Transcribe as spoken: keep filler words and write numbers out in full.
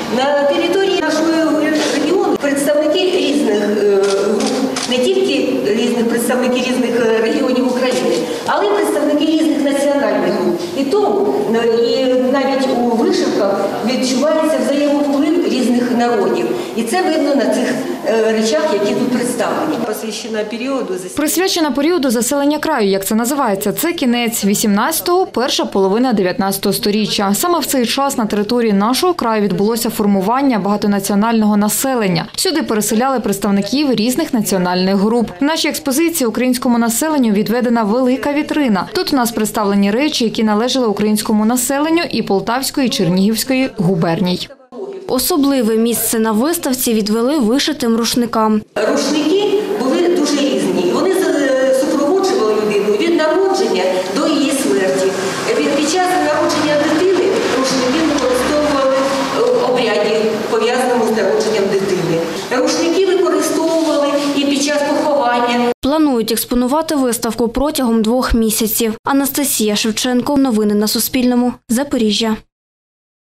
На території нашого регіону представники різних груп, не тільки різних представники різних регіонів України, але й представники різних національних груп. І тому і навіть у вишивках відчувається взаємовплив різних народів. І це видно на цих речах, які тут представлені. Посвящена періоду Присвячена періоду заселення краю, як це називається, це кінець вісімнадцятого, перша половина дев'ятнадцятого сторіччя. Саме в цей час на території нашого краю відбулося формування багатонаціонального населення. Сюди переселяли представників різних національних груп. В нашій експозиції українському населенню відведена велика вітрина. Тут у нас представлені речі, які належали українському населенню і Полтавської, і Чернігівської губерній. Особливе місце на виставці відвели вишитим рушникам. Рушники були дуже різні. Вони супроводжували людину від народження до її смерті. Під час народження дитини рушники використовували в обряді, пов'язаному з народженням дитини. Рушники використовували і під час поховання. Планують експонувати виставку протягом двох місяців. Анастасія Шевченко. Новини на Суспільному. Запоріжжя.